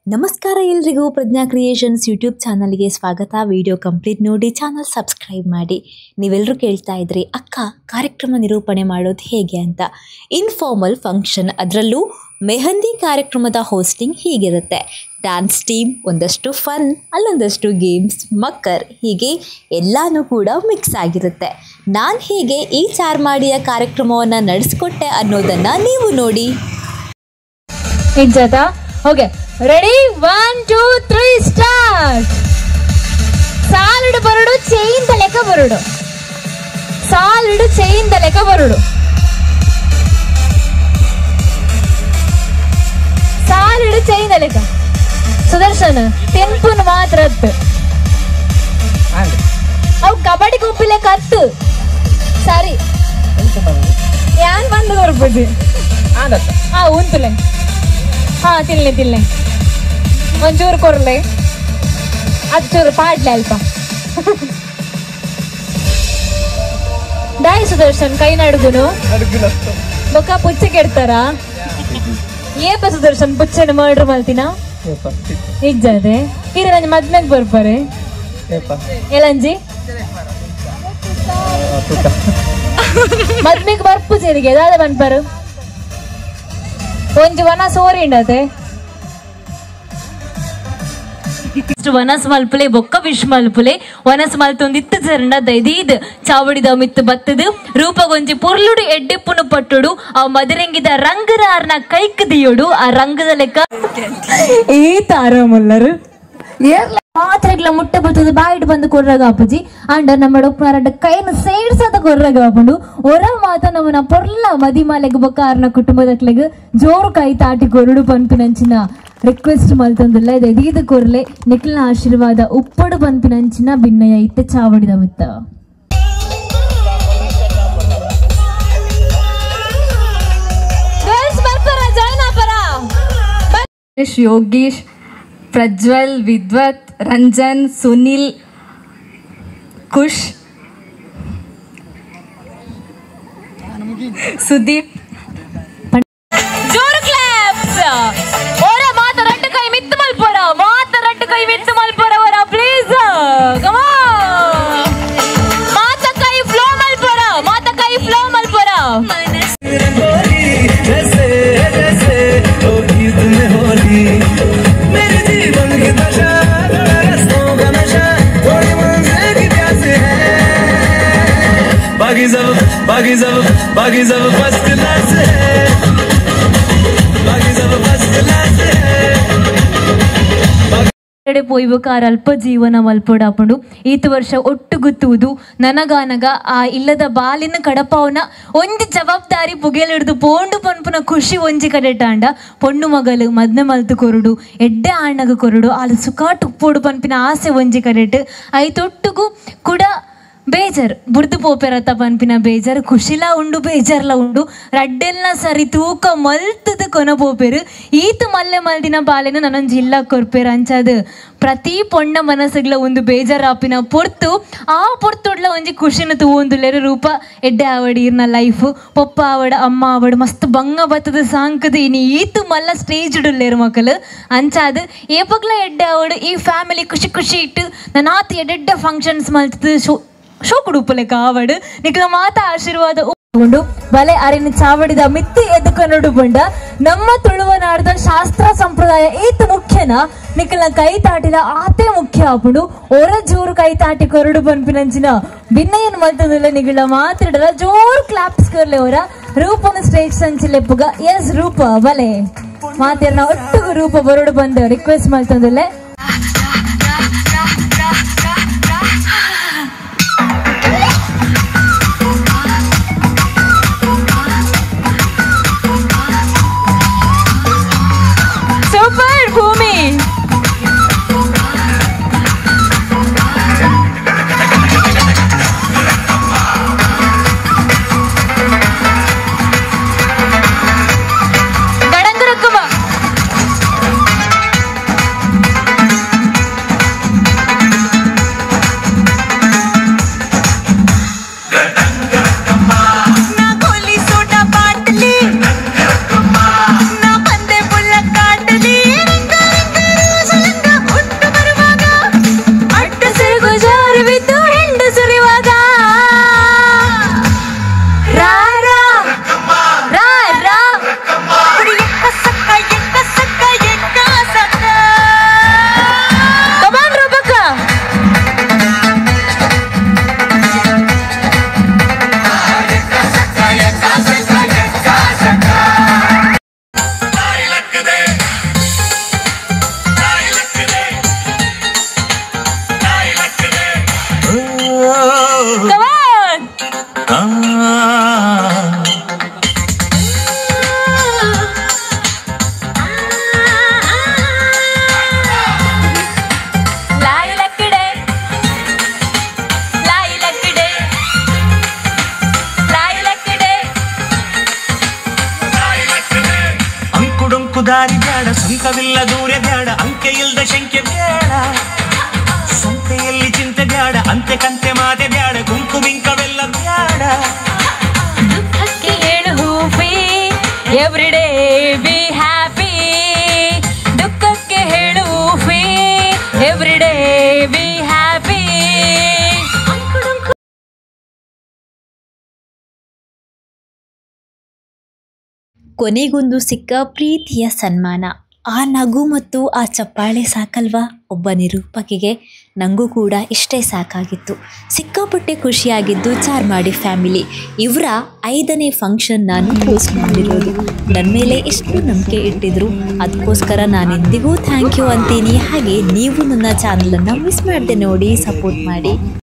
ನಮಸ್ಕಾರ ಎಲ್ರಿಗೂ ಪ್ರಜ್ಞಾ creations YouTube ಚಾನಲ್ಗೆ ಸ್ವಾಗತ. ವಿಡಿಯೋ ಕಂಪ್ಲೀಟ್ ನೋಡಿ ಚಾನಲ್ ಸಬ್ಸ್ಕ್ರೈಬ್ ಮಾಡಿ. ನೀವೆಲ್ಲರೂ ಕೇಳ್ತಾ ಇದ್ರಿ ಅಕ್ಕ ಕಾರ್ಯಕ್ರಮ ನಿರೂಪಣೆ ಮಾಡೋದು ಹೇಗೆ ಅಂತ. ಇನ್ಫಾರ್ಮಲ್ ಫಂಕ್ಷನ್, ಅದರಲ್ಲೂ ಮೆಹಂದಿ ಕಾರ್ಯಕ್ರಮದ ಹೋಸ್ಟಿಂಗ್ ಹೀಗಿರುತ್ತೆ. ಡ್ಯಾನ್ಸ್ ಟೀಮ್, ಒಂದಷ್ಟು ಫನ್, ಅಲ್ಲೊಂದಷ್ಟು ಗೇಮ್ಸ್, ಮಕ್ಕರ್, ಹೀಗೆ ಎಲ್ಲನೂ ಕೂಡ ಮಿಕ್ಸ್ ಆಗಿರುತ್ತೆ. ನಾನು ಹೇಗೆ ಈ ಚಾರ್ಮಾಡಿಯ ಕಾರ್ಯಕ್ರಮವನ್ನು ನಡೆಸ್ಕೊಟ್ಟೆ ಅನ್ನೋದನ್ನು ನೀವು ನೋಡಿ. Okay, ready, 1 2 3 start. ಸಾಲಿಡ್ ಬರುಡು, ಚೈನ್ ಲೆಕ್ಕ ಬರುಡು, ಸಾಲಿಡ್ ಚೈನ್ ಲೆಕ್ಕ ಬರುಡು, ಸಾಲಿಡ್ ಚೈನ್ ಲೆಕ್ಕ. ಸುದರ್ಶನ್ ತೆಂಪುನ್ ಮಾತ್ರ ಅವು ಕಬಡ್ಡಿ ಗುಂಪಿಲೆ ಕತ್ತು ಸರಿ ಯಾನ್ ಬಂದು ಬರ್ಬೋದು. ಉಂತುಲೆ ತಿನ್ಲೆ ಒಂಚೂರು ಕೊರ್ಲೆ, ಅದು ಚೂರು ಪಾಡ್ಲೆ ಅಲ್ಪ. ಡಾಯ್ ಸುದರ್ಶನ್ ಕೈ ನಡುಗುನು ಬೊಕ್ಕ ಪುಚ್ಚೆ ಕೆಡ್ತಾರ ಏಪ ಸುದರ್ಶನ್ ಪುಚ್ಚೆನ ಮರ್ಡರ್ ಮಾಡ್ತೀನ ಇಜ್ಜದೆ ಇದು ನನ್ನ ಮದ್ಮೆಗ್ ಬರ್ಬಾರೆ ಎಲ್ಲಂಜಿ ಮದ್ಮೆಗ್ ಬರ್ಪುಜೆರಿಗೆ ದಾದ ಬನ್ಪಾರು ಒಂಜಿ ವನ ಸೋರಿ ಇಂಡತೆ ವನಸ್ ಮಲ್ಪಲೆ ಬೊಕ್ಕ ವಿಶ್ ಮಲ್ಪಲೆ ವನಸ್ ಮಲ್ತೊಂದಿತ್ತು ಜರ್ಣ ದೈದೀದ್ ಚಾವಡಿದ ಮಿತ್ತು ಬತ್ತದು ರೂಪಗೊಂಜಿ ಪೊರ್ಲುಡು ಎಡ್ಡೆಪ್ಪುನು ಪಟ್ಟುಡು ಅವ್ ಮದರಂಗಿದ ರಂಗರ ಆರ್ನ ಕೈಕ್ ದಿಯೋಡು ಆ ರಂಗದ ಲೆಕ್ಕ ಈ ತಾರ ಮುಲ್ಲರು ಮಾತ್ರೆಗ್ಲ ಮುಟ್ಟೆ ಬರ್ತದೆ ಬಾಯಿಡ್ ಬಂದು ಕೊರ್ರಾಗ ಅಪ್ಪಜಿ ಅಂಡ ನಮ್ಮ ಡೊಪ್ಪನಾರ ಕೈನ ಸೈಡ್ ಸತ ಕೊರ್ರಾಗ ಹಾಕೊಂಡು ಹೊರ ಮಾತ ನಮ್ಮನ ಪೊರ್ಲ ಮದಿಮಾಲೆಗ್ ಬೊಕ್ಕಾರ್ನ ಕುಟುಂಬದಕ್ಲೆಗ್ ಜೋರು ಕೈ ತಾಟಿ ಕೊರಡು ಪನ್ಪಿನಂಚಿನ ರಿಕ್ವೆಸ್ಟ್ ಮಲ್ತಂದಿಲ್ಲ ಇದೀದ ಕೊರ್ಲೆ ನಿಖಿಲ್ನ ಆಶೀರ್ವಾದ ಉಪ್ಪಡು ಪನ್ಪಿನಂಚಿನ ಭಿನ್ನಯ ಇತ್ತೆ ಚಾವಡಿದ ಮಿತ್ತ. ಯೋಗೀಶ್, ಪ್ರಜ್ವಲ್, ವಿದ್ವತ್, ರಂಜನ್, ಸುನಿಲ್, ಕುಶ್, ಸುದೀಪ್. ಜೋರು ಕ್ಲಾಪ್ಸ್. ಓರ ಮಾತ ರಟ್ಟು ಕೈ ಮಿತ್ತು ಮಲ್ಪೋರ, ಮಾತ ರಟ್ಟು ಕೈ ಮಿತ್ತು ಮಲ್ಪೋರ ಓರ ಪ್ಲೀಸ್ ಕಮ್ ಆನ್. ಮಾತ ಕೈ ಫ್ಲೋ ಮಲ್ಪೋರ, ಮಾತ ಕೈ ಫ್ಲೋ ಮಲ್ಪೋರ. बाकी सब फर्स्ट क्लास है, बाकी सब फर्स्ट क्लास है. ಪೋಯ್ಬೇಕಾರ ಅಲ್ಪ ಜೀವನ ಮಲ್ಪೊಡಾಪುಂಡು ಈತ ವರ್ಷ ಒಟ್ಟು ಗುತ್ತುವುದು ನನಗಾನಗ ಆ ಇಲ್ಲದ ಬಾಲಿನ ಕಡಪವನ ಒಂಜಿ ಜವಾಬ್ದಾರಿ ಪುಗೇಲಿಡ್ದು ಪೋಂಡು ಪನ್ಪುನ ಖುಷಿ ಒಂಜಿ ಕಡೆಟಾಂಡ ಪೊಣ್ಣು ಮಗಲು ಮದ್ನೆ ಮಲ್ತು ಕೊರುಡು ಎಡ್ಡೆ ಆಣ್ಣಗ ಕೊರುಡು ಆಲು ಸುಕಾಟು ಉಪ್ಪೋಡು ಪನ್ಪಿನ ಆಸೆ ಒಂಜಿ ಕಡೆಟ್ ಐತೊಟ್ಟುಗು ಕೂಡ ಬೇಜಾರ್ ಬುಡ್ದು ಪೋಪೆರತ್ತ ಪನ್ಪಿನ ಬೇಜಾರ್ ಖುಷಿಲ ಉಂಡು ಬೇಜಾರ್ಲ ಉಂಡು ರಡ್ಡೆಲ್ಲ ಸರಿ ತೂಕ ಮಲ್ತದ ಕೊನ ಪೋಪೆರು ಈತ ಮಲ್ಲೆ ಮಲ್ದಿನ ಬಾಲೆನ ನನ್ನೊಂದು ಜಿಲ್ಲ ಕೊರ್ಪೇರು ಅಂಚದು ಪ್ರತಿ ಪೊಣ್ಣ ಮನಸ್ಸುಗಳ ಒಂದು ಬೇಜಾರಾಪಿನ ಪೊರ್ತು ಆ ಪೊರ್ತೊಡ್ಲ ಒಂಜಿ ಖುಷಿನ ತೂವೊಂದುಲ್ಲೇರು ರೂಪ ಎಡ್ಡೆ ಆವಡಿ ಇರ್ನ ಲೈಫ್ ಪೊಪ್ಪ ಆವಡ ಅಮ್ಮ ಆವಡು ಮಸ್ತ್ ಬಂಗ ಬತ್ತದ ಸಾಂಕದ ಇನಿ ಈತು ಮಲ್ಲ ಸ್ಟೇಜ್ ಇಡುಲ್ಲೇರು ಮಕ್ಕಳು ಅಂಚಾದು ಏಪಗ್ಲ ಎಡ್ಡೆ ಆವಡು ಈ ಫ್ಯಾಮಿಲಿ ಖುಷಿ ಖುಷಿ ಇಟ್ಟು ನನ್ನ ಆತ ಎಡ್ಡೆ ಫಂಕ್ಷನ್ಸ್ ಮಲ್ತದ ಶೋ ಕುಡುಪಲೆ ಕಾವಡು ನಿಕ್ಲ ಮಾತ ಆಶೀರ್ವಾದ ಉಂಡು ಬಲೆ ಅರಿನ ಚಾವಡಿದ ಮಿತ್ತಿ ಎದುಕನಡು ಬಂಡ ನಮ್ಮ ತುಳುವನಾಡದ ಶಾಸ್ತ್ರ ಸಂಪ್ರದಾಯ ಈತ ಮುಖ್ಯನ ನಿಕ್ಲ ಕೈ ತಾಟಿದ ಆತೆ ಮುಖ್ಯ ಆಪುಂಡು ಒರ ಜೋರು ಕೈ ತಾಟಿ ಕೊರಡು ಪನ್ಪಿನಂಚಿನ ಭಿನ್ನಯನ್ ಮಲ್ತದಲ್ಲ ನಿಗಳ ಮಾತಾಡಲ ಜೋರು ಕ್ಲಾಪ್ಸ್ ಕರ್ಲೆ ಅವರ ರೂಪನ ಸ್ಟೇಜ್ ಸಂಚಿಲೆಪ್ಪುಗ ಎಸ್ ರೂಪ ಬಲೆ ಮಾತಿರ್ನ ಒಟ್ಟು ರೂಪ ಬರೋಡು ಬಂದು ರಿಕ್ವೆಸ್ಟ್ ಮಲ್ತದಲ್ಲೇ. ಅಂಕವಿಲ್ಲ ದೂರ ಬ್ಯಾಡ, ಅಂಕೆ ಇಲ್ದ ಶಂಕೆ ಬ್ಯಾಡ, ಸಂತೆಯಲ್ಲಿ ಚಿಂತೆ ಬ್ಯಾಡ, ಅಂತೆ ಕಂತೆ ಮಾತೆ ಬ್ಯಾಡ, ಗುಂಪು ಬಿಂಕವೆಲ್ಲ ಬ್ಯಾಡ. ದುಃಖಕ್ಕೆ ಹೇಳು ಹೂಪಿ ಎವ್ರಿಡೇ ಬಿ ಹ್ಯಾಪಿ, ದುಃಖಕ್ಕೆ ಹೇಳು ಹೂಪಿ ಎವ್ರಿಡೇ ಬಿ ಹ್ಯಾಪಿ. ಕೊನೆಗೊಂದು ಸಿಕ್ಕ ಪ್ರೀತಿಯ ಸನ್ಮಾನ. ಆ ನಗು ಮತ್ತು ಆ ಚಪ್ಪಾಳೆ ಸಾಕಲ್ವಾ ಒಬ್ಬ ನಿರೂಪಕಿಗೆ. ನನಗೂ ಕೂಡ ಇಷ್ಟೇ ಸಾಕಾಗಿತ್ತು. ಸಿಕ್ಕಾಪಟ್ಟೆ ಖುಷಿಯಾಗಿದ್ದು ಚಾರ್ಮಾಡಿ ಫ್ಯಾಮಿಲಿ. ಇವರ 5ನೇ ಫಂಕ್ಷನ್ ನಾನು ಪೋಸ್ಟ್ ಮಾಡಿರೋದು. ನನ್ನ ಮೇಲೆ ಎಷ್ಟು ನಂಬಿಕೆ ಇಟ್ಟಿದ್ರು, ಅದಕ್ಕೋಸ್ಕರ ನಾನು ಎಂದಿಗೂ ಥ್ಯಾಂಕ್ ಯು ಅಂತೀನಿ. ಹಾಗೆ ನೀವು ನನ್ನ ಚಾನಲನ್ನು ಮಿಸ್ ಮಾಡದೆ ನೋಡಿ ಸಪೋರ್ಟ್ ಮಾಡಿ.